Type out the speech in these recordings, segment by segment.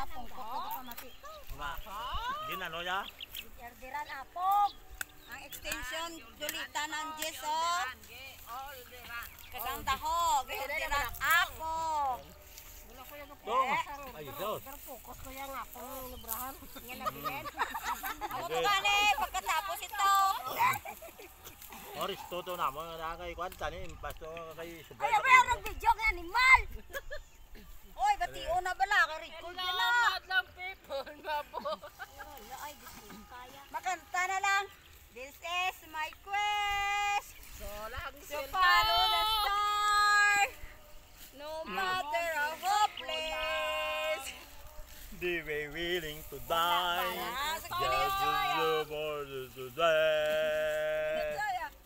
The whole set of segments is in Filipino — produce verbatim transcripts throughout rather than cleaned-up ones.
apong ko pa mati. Nga. Ginano niya? Erderan apong. Ang extension dulitan ng Jess oh. Kasang dahog, erderan apong. Dong. Ay, Diyos. Fokus ko yung apong librahan. Yan na bilin. Ako to gani, pagkatapos ito. Oris, toto na mo na kay kwanta ni impasto kay subay. Ay, mayroong video ng animal. Oy, batiyo na bala ka record na. Salamat lang people na po. Ay, kaya. Makanta na lang. This is my quest. So, lang To follow the star. No matter how place. They were willing to die. Wala, sa Just kanya. to for to die.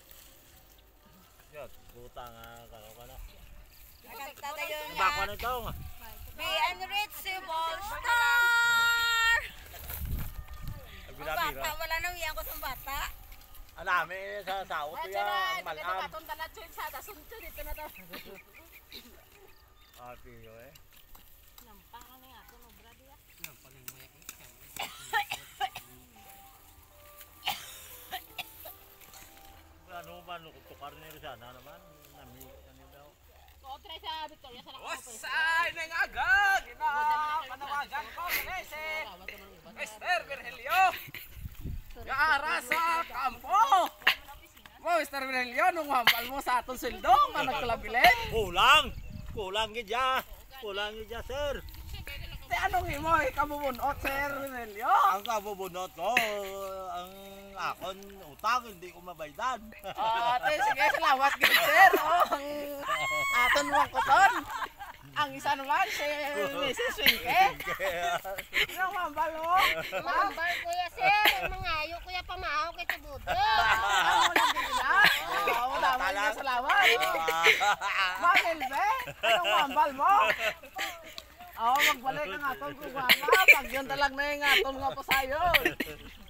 Yat, butang kalau kana. Nakanta na yun Bako nga. na ito. Be unreachable star. Ang bata, wala nang iyan ko sa bata. Anami sa saot ya ang malam. Katunta na chun sa tasunto dito na to. Ati yo eh. Nampakan nga ako no brad ya. Ano man tukar ni sana naman nami ano daw. O try sa Victoria sa lakao. Wasay nang agad! Ina! Panawagan ko, Meneses! Mister Virgilio! Yaara sa kampo! Mo, Mister Virgilio, nung hambal mo sa atong sildong, manag kalabilin! Kulang. Kulang gid ya. Kulang gid ya, sir. Te anong imo, ikabubunot, Sir Virgilio? Ang kabubunot ko, ang akon utang hindi ko mabaydan. Ah, te, sige, salamat gid, Sir. Oh, ang aton mong kuton. Ang isa naman, si Missus Winke. Ang hambal mo. Mambal kuya sir, mangayo kuya pamahaw kay tubudo. Ano lang din na? Oo, dami niya salamat. Mahil, be? Anong hambal mo? Oo, magbalik ang atong programa. Pag yun talag na yung atong nga pasayon.